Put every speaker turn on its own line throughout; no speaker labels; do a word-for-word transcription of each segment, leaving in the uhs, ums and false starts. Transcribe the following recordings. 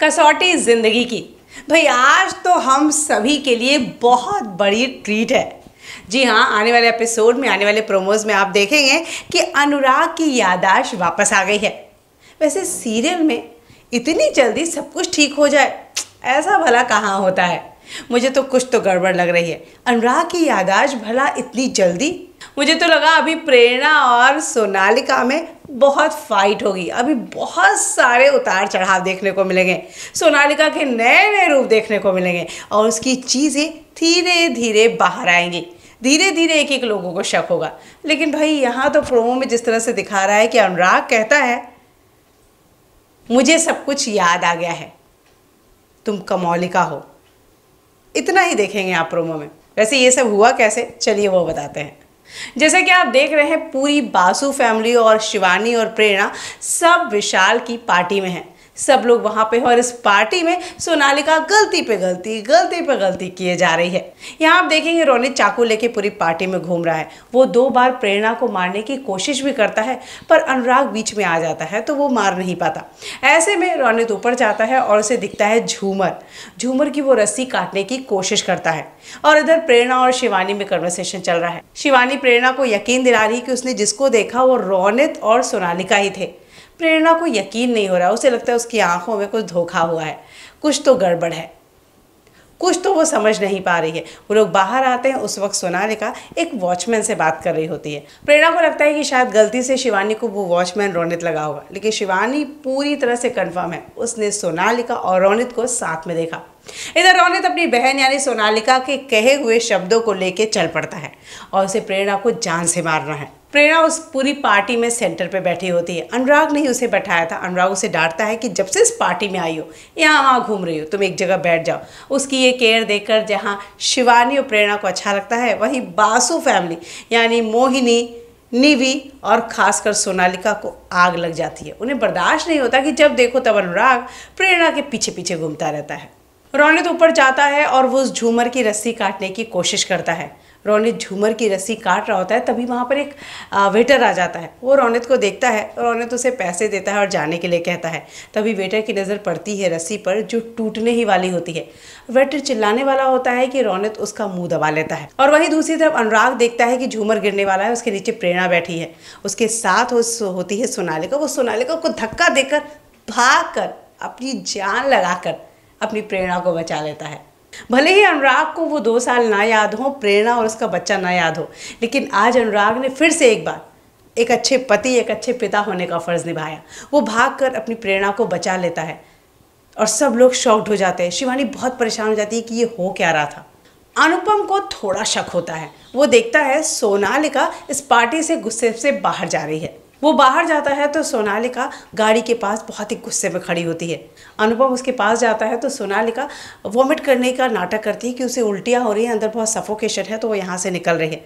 कसौटी जिंदगी की। भाई आज तो हम सभी के लिए बहुत बड़ी ट्रीट है। जी हाँ, आने वाले एपिसोड में, आने वाले प्रोमोज में आप देखेंगे कि अनुराग की याददाश्त वापस आ गई है। वैसे सीरियल में इतनी जल्दी सब कुछ ठीक हो जाए, ऐसा भला कहाँ होता है। मुझे तो कुछ तो गड़बड़ लग रही है। अनुराग की याददाश्त भला इतनी जल्दी? मुझे तो लगा अभी प्रेरणा और सोनालिका में बहुत फाइट होगी, अभी बहुत सारे उतार चढ़ाव देखने को मिलेंगे, सोनालिका के नए नए रूप देखने को मिलेंगे और उसकी चीज़ें धीरे धीरे बाहर आएंगी। धीरे धीरे एक एक लोगों को शक होगा। लेकिन भाई यहाँ तो प्रोमो में जिस तरह से दिखा रहा है कि अनुराग कहता है मुझे सब कुछ याद आ गया है, तुम कमौलिका हो, इतना ही देखेंगे आप प्रोमो में। वैसे ये सब हुआ कैसे, चलिए वो बताते हैं। जैसे कि आप देख रहे हैं, पूरी बासु फैमिली और शिवानी और प्रेरणा सब विशाल की पार्टी में हैं। सब लोग वहाँ पे हैं और इस पार्टी में सोनालिका गलती पे गलती गलती पे गलती किए जा रही है। यहाँ आप देखेंगे रोनित चाकू लेके पूरी पार्टी में घूम रहा है। वो दो बार प्रेरणा को मारने की कोशिश भी करता है, पर अनुराग बीच में आ जाता है तो वो मार नहीं पाता। ऐसे में रोनित ऊपर जाता है और उसे दिखता है झूमर। झूमर की वो रस्सी काटने की कोशिश करता है और इधर प्रेरणा और शिवानी में कन्वर्सेशन चल रहा है। शिवानी प्रेरणा को यकीन दिला रही कि उसने जिसको देखा वो रोनित और सोनालिका ही थे। प्रेरणा को यकीन नहीं हो रहा, उसे लगता है उसकी आंखों में कुछ धोखा हुआ है, कुछ तो गड़बड़ है, कुछ तो वो समझ नहीं पा रही है। वो लोग बाहर आते हैं, उस वक्त सोनालिका एक वॉचमैन से बात कर रही होती है। प्रेरणा को लगता है कि शायद गलती से शिवानी को वो वॉचमैन रोनित लगा होगा, लेकिन शिवानी पूरी तरह से कंफर्म है, उसने सोनालिका और रोनित को साथ में देखा। इधर रोनित अपनी बहन यानी सोनालिका के कहे हुए शब्दों को लेके चल पड़ता है और उसे प्रेरणा को जान से मारना है। प्रेरणा उस पूरी पार्टी में सेंटर पे बैठी होती है। अनुराग ने ही उसे बैठाया था। अनुराग उसे डांटता है कि जब से इस पार्टी में आई हो, यहाँ वहाँ घूम रही हो, तुम एक जगह बैठ जाओ। उसकी ये केयर देखकर जहाँ शिवानी और प्रेरणा को अच्छा लगता है, वहीं बासु फैमिली यानी मोहिनी, निवी और खासकर सोनालिका को आग लग जाती है। उन्हें बर्दाश्त नहीं होता कि जब देखो तब अनुराग प्रेरणा के पीछे पीछे घूमता रहता है। रोनित ऊपर जाता है और वो उस झूमर की रस्सी काटने की कोशिश करता है। रोनित झूमर की रस्सी काट रहा होता है, तभी वहाँ पर एक वेटर आ जाता है। वो रोनित को देखता है, रोनित उसे पैसे देता है और जाने के लिए कहता है। तभी वेटर की नज़र पड़ती है रस्सी पर जो टूटने ही वाली होती है। वेटर चिल्लाने वाला होता है कि रोनित उसका मुंह दबा लेता है। और वहीं दूसरी तरफ अनुराग देखता है कि झूमर गिरने वाला है, उसके नीचे प्रेरणा बैठी है, उसके साथ होती है सोनालिका। वो सोनालिका को धक्का देकर भाग कर अपनी जान लगाकर अपनी प्रेरणा को बचा लेता है। भले ही अनुराग को वो दो साल ना याद हो, प्रेरणा और उसका बच्चा ना याद हो, लेकिन आज अनुराग ने फिर से एक बार एक अच्छे पति, एक अच्छे पिता होने का फर्ज निभाया। वो भागकर अपनी प्रेरणा को बचा लेता है और सब लोग शॉक्ड हो जाते हैं। शिवानी बहुत परेशान हो जाती है कि ये हो क्या रहा था। अनुपम को थोड़ा शक होता है। वो देखता है सोनालिका इस पार्टी से गुस्से से बाहर जा रही है। वो बाहर जाता है तो सोनालिका गाड़ी के पास बहुत ही गुस्से में खड़ी होती है। अनुपम उसके पास जाता है तो सोनालिका वॉमिट करने का नाटक करती है कि उसे उल्टियाँ हो रही हैं, अंदर बहुत सफोकेशन है, तो वो यहाँ से निकल रही है।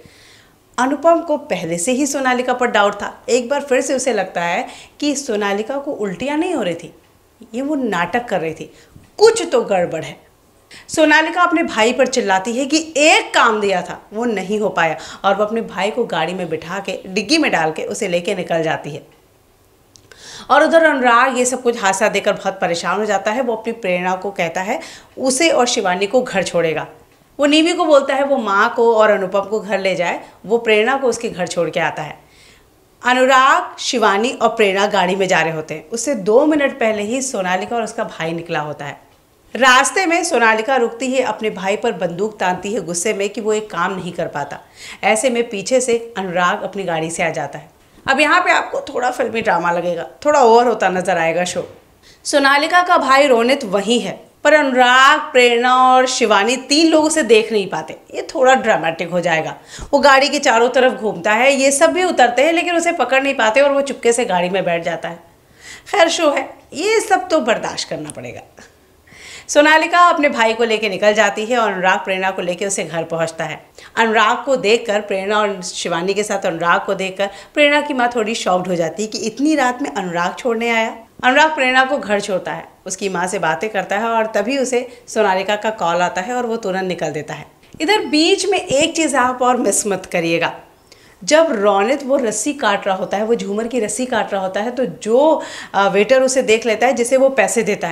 अनुपम को पहले से ही सोनालिका पर डाउट था। एक बार फिर से उसे लगता है कि सोनालिका को उल्टियाँ नहीं हो रही थी, ये वो नाटक कर रही थी, कुछ तो गड़बड़ है। सोनालिका अपने भाई पर चिल्लाती है कि एक काम दिया था वो नहीं हो पाया और वो अपने भाई को गाड़ी में बिठा के डिग्गी में डाल के उसे लेके निकल जाती है। और उधर अनुराग ये सब कुछ हादसा देकर बहुत परेशान हो जाता है। वो अपनी प्रेरणा को कहता है उसे और शिवानी को घर छोड़ेगा। वो नीवी को बोलता है वो माँ को और अनुपम को घर ले जाए। वो प्रेरणा को उसके घर छोड़ के आता है। अनुराग, शिवानी और प्रेरणा गाड़ी में जा रहे होते हैं। उससे दो मिनट पहले ही सोनालिका और उसका भाई निकला होता है। रास्ते में सोनालिका रुकती है, अपने भाई पर बंदूक तानती है गुस्से में कि वो एक काम नहीं कर पाता। ऐसे में पीछे से अनुराग अपनी गाड़ी से आ जाता है। अब यहाँ पे आपको थोड़ा फिल्मी ड्रामा लगेगा, थोड़ा ओवर होता नजर आएगा शो। सोनालिका का भाई रोनित वही है, पर अनुराग, प्रेरणा और शिवानी तीन लोग उसे देख नहीं पाते। ये थोड़ा ड्रामेटिक हो जाएगा। वो गाड़ी के चारों तरफ घूमता है, ये सब भी उतरते हैं लेकिन उसे पकड़ नहीं पाते और वो चुपके से गाड़ी में बैठ जाता है। खैर शो है, ये सब तो बर्दाश्त करना पड़ेगा। सोनालिका अपने भाई को लेकर निकल जाती है और अनुराग प्रेरणा को लेकर उसे घर पहुंचता है। अनुराग को देखकर प्रेरणा और शिवानी के साथ अनुराग को देखकर प्रेरणा की माँ थोड़ी शॉक्ड हो जाती है कि इतनी रात में अनुराग छोड़ने आया। अनुराग प्रेरणा को घर छोड़ता है, उसकी माँ से बातें करता है और तभी उसे सोनालिका का कॉल आता है और वो तुरंत निकल देता है। इधर बीच में एक चीज़ आप और मिस मत करिएगा। जब रोनित वो रस्सी काट रहा होता है, वो झूमर की रस्सी काट रहा होता है, तो जो वेटर उसे देख लेता है जिसे वो पैसे देता है,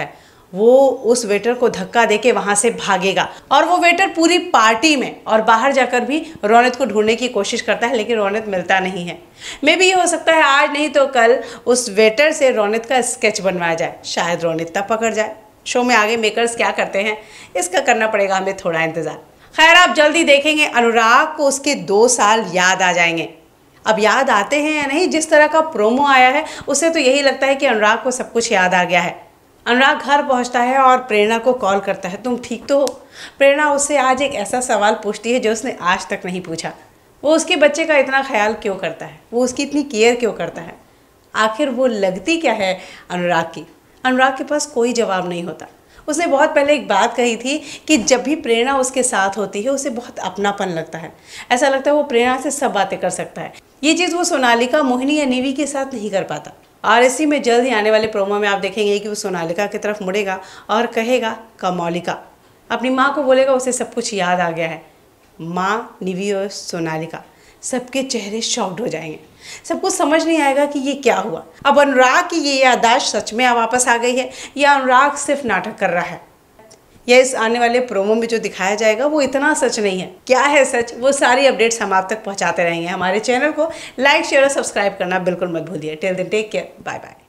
वो उस वेटर को धक्का देके वहाँ से भागेगा और वो वेटर पूरी पार्टी में और बाहर जाकर भी रोनित को ढूंढने की कोशिश करता है, लेकिन रोनित मिलता नहीं है। मे भी ये हो सकता है आज नहीं तो कल उस वेटर से रोनित का स्केच बनवाया जाए, शायद रोनित तब पकड़ जाए। शो में आगे मेकर्स क्या करते हैं इसका करना पड़ेगा हमें थोड़ा इंतज़ार। खैर, आप जल्दी देखेंगे अनुराग को उसके दो साल याद आ जाएंगे। अब याद आते हैं या नहीं, जिस तरह का प्रोमो आया है उससे तो यही लगता है कि अनुराग को सब कुछ याद आ गया है। अनुराग घर पहुंचता है और प्रेरणा को कॉल करता है, तुम ठीक तो हो? प्रेरणा उससे आज एक ऐसा सवाल पूछती है जो उसने आज तक नहीं पूछा। वो उसके बच्चे का इतना ख्याल क्यों करता है, वो उसकी इतनी केयर क्यों करता है, आखिर वो लगती क्या है अनुराग की? अनुराग के पास कोई जवाब नहीं होता। उसने बहुत पहले एक बात कही थी कि जब भी प्रेरणा उसके साथ होती है उसे बहुत अपनापन लगता है, ऐसा लगता है वो प्रेरणा से सब बातें कर सकता है। ये चीज़ वो सोनालिका, मोहिनी या निवी के साथ नहीं कर पाता। और इसी में जल्द ही आने वाले प्रोमो में आप देखेंगे कि वो सोनालिका की तरफ मुड़ेगा और कहेगा कमौलिका, अपनी माँ को बोलेगा उसे सब कुछ याद आ गया है। माँ, निवी और सोनालिका सबके चेहरे शॉक्ड हो जाएंगे, सब कुछ समझ नहीं आएगा कि ये क्या हुआ। अब अनुराग की ये याददाश्त सच में वापस आ गई है या अनुराग सिर्फ नाटक कर रहा है, या इस आने वाले प्रोमो में जो दिखाया जाएगा वो इतना सच नहीं है। क्या है सच, वो सारी अपडेट्स हम आप तक पहुंचाते रहेंगे। हमारे चैनल को लाइक, शेयर और सब्सक्राइब करना बिल्कुल मत भूलिए। Till then take care, bye bye.